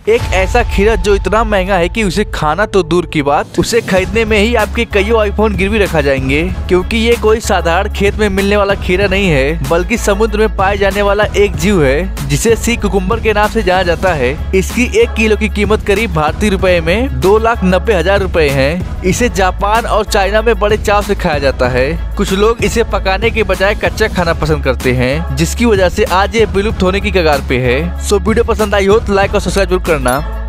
एक ऐसा खीरा जो इतना महंगा है कि उसे खाना तो दूर की बात, उसे खरीदने में ही आपके कईयों आईफोन गिरवी रखा जाएंगे, क्योंकि ये कोई साधारण खेत में मिलने वाला खीरा नहीं है, बल्कि समुद्र में पाए जाने वाला एक जीव है जिसे सी कुकुम्बर के नाम से जाना जाता है। इसकी 1 किलो की कीमत करीब भारतीय रुपए में 2,90,000 रुपए है। इसे जापान और चाइना में बड़े चाव से खाया जाता है। कुछ लोग इसे पकाने के बजाय कच्चा खाना पसंद करते हैं, जिसकी वजह से आज ये विलुप्त होने की कगार पे है। सो वीडियो पसंद आई हो तो लाइक और सब्सक्राइब जरूर करना।